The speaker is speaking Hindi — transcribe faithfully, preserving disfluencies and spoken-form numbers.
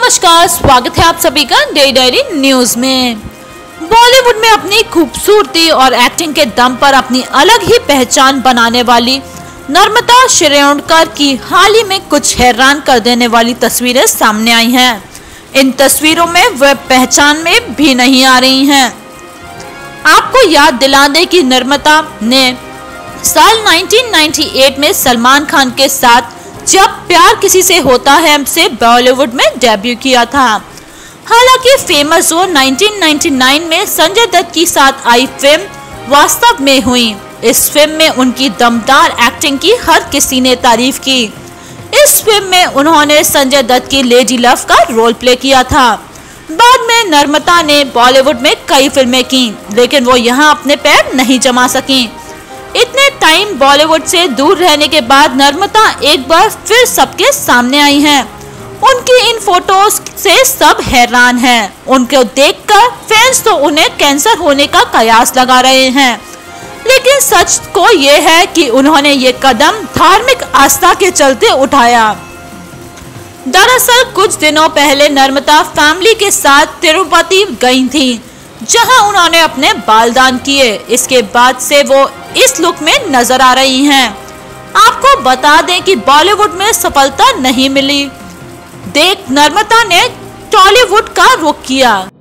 नमस्कार, स्वागत है आप सभी का डे डायरी न्यूज में। बॉलीवुड में अपनी खूबसूरती और एक्टिंग के दम पर अपनी अलग ही पहचान बनाने वाली नर्मदा शिरोडकर की हाल ही में कुछ हैरान कर देने वाली तस्वीरें सामने आई हैं। इन तस्वीरों में वह पहचान में भी नहीं आ रही हैं। आपको याद दिला दें कि नर्मदा ने साल उन्नीस सौ अट्ठानवे में सलमान खान के साथ जब प्यार किसी से होता है से बॉलीवुड में डेब्यू किया था। हालांकि फेमस वो उन्नीस सौ निन्यानवे में संजय दत्त के साथ आई फिल्म वास्तव में हुई। इस फिल्म में उनकी दमदार एक्टिंग की हर किसी ने तारीफ की। इस फिल्म में उन्होंने संजय दत्त की लेडी लव का रोल प्ले किया था। बाद में नर्मदा ने बॉलीवुड में कई फिल्में की, लेकिन वो यहाँ अपने पैर नहीं जमा सकी। इतने टाइम बॉलीवुड से दूर रहने के बाद नर्मदा एक बार फिर सबके सामने आई हैं। उनकी इन फोटोज से सब हैरान हैं। उनको देखकर फैंस तो उन्हें कैंसर होने का कयास लगा रहे हैं, लेकिन सच को ये है कि उन्होंने ये कदम धार्मिक आस्था के चलते उठाया। दरअसल कुछ दिनों पहले नर्मदा फैमिली के साथ तिरुपति गई थी, जहां उन्होंने अपने बाल दान किए। इसके बाद से वो इस लुक में नजर आ रही हैं। आपको बता दें कि बॉलीवुड में सफलता नहीं मिली देख नर्मदा ने टॉलीवुड का रुख किया।